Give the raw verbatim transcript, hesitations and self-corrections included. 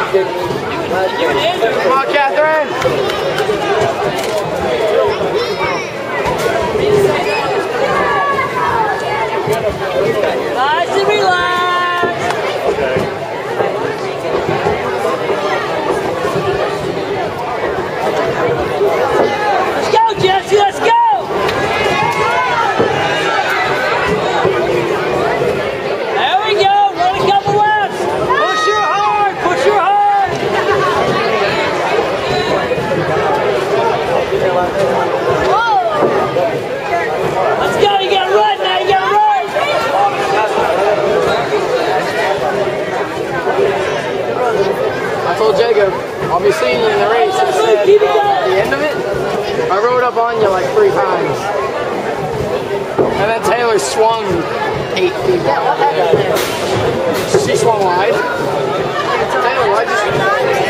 Come on, Catherine. Nice and relaxed. Okay. Let's go, Jesse. Let's go. There we go. Run a couple laps. Push her hard. Push her hard. Whoa. Let's go. You gotta run now. You gotta run. I told Jacob, I'll be seeing you in the race. I said, Keep it going. at the end of it, I rode up on you like three times. And then Taylor swung eight feet wide. She swung wide. Taylor, why'd you